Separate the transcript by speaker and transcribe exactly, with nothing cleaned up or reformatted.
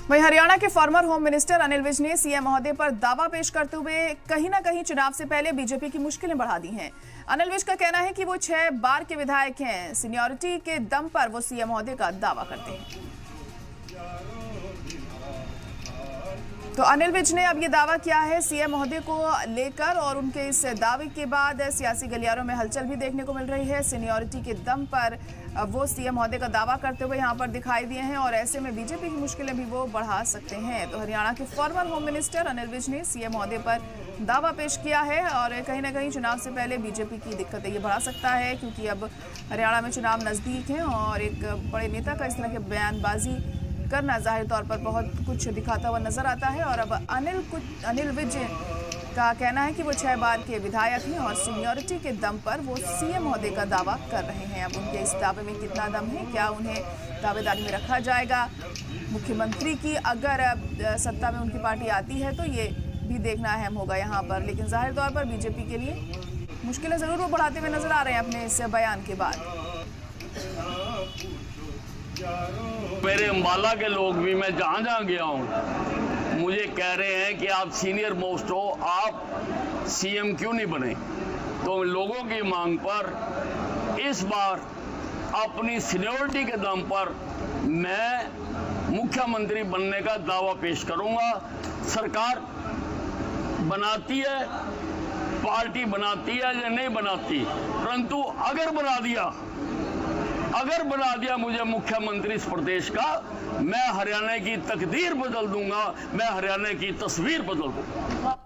Speaker 1: वहीं हरियाणा के former home minister Anil Vij ने सीएम महोदय पर दावा पेश करते हुए कहीं ना कहीं चुनाव से पहले बीजेपी की मुश्किलें बढ़ा दी हैं। अनिल विज का कहना है कि वो छह बार के विधायक हैं, सीनियरिटी के दम पर वो सीएम महोदय का दावा करते हैं। तो अनिल विज ने अब ये दावा किया है सीएम महोदय को लेकर, और उनके इस दावे के बाद सियासी गलियारों में हलचल भी देखने को मिल रही है। सीनियरिटी के दम पर वो सीएम महोदय का दावा करते हुए यहां पर दिखाई दिए हैं, और ऐसे में बीजेपी की मुश्किलें भी वो बढ़ा सकते हैं। तो हरियाणा के former home minister Anil Vij ने सीएम महोदय पर दावा पेश किया है, और कहीं ना कहीं चुनाव से पहले बीजेपी की दिक्कतें ये बढ़ा सकता है, क्योंकि अब हरियाणा में चुनाव नजदीक है और एक बड़े नेता का इस तरह के बयानबाजी करना जाहिर तौर पर बहुत कुछ दिखाता हुआ नजर आता है। और अब अनिल कुछ अनिल विज का कहना है कि वो छह बार के विधायक हैं और सीनियरिटी के दम पर वो सीएम महोदय का दावा कर रहे हैं। अब उनके इस दावे में कितना दम है, क्या उन्हें दावेदारी में रखा जाएगा मुख्यमंत्री की अगर सत्ता में उनकी पार्टी आती है, तो ये भी देखना अहम होगा यहाँ पर। लेकिन जाहिर तौर पर बीजेपी के लिए मुश्किलें जरूर वो बढ़ाते हुए नजर आ रहे हैं अपने इस बयान के बाद।
Speaker 2: मेरे अम्बाला के लोग भी, मैं जहाँ जहाँ गया हूँ, मुझे कह रहे हैं कि आप सीनियर मोस्ट हो, आप सीएम क्यों नहीं बने। तो लोगों की मांग पर इस बार अपनी सीनियरिटी के दम पर मैं मुख्यमंत्री बनने का दावा पेश करूंगा। सरकार बनाती है, पार्टी बनाती है या नहीं बनाती, परंतु अगर बना दिया अगर बना दिया मुझे मुख्यमंत्री इस प्रदेश का, मैं हरियाणा की तकदीर बदल दूंगा, मैं हरियाणा की तस्वीर बदल दूंगा।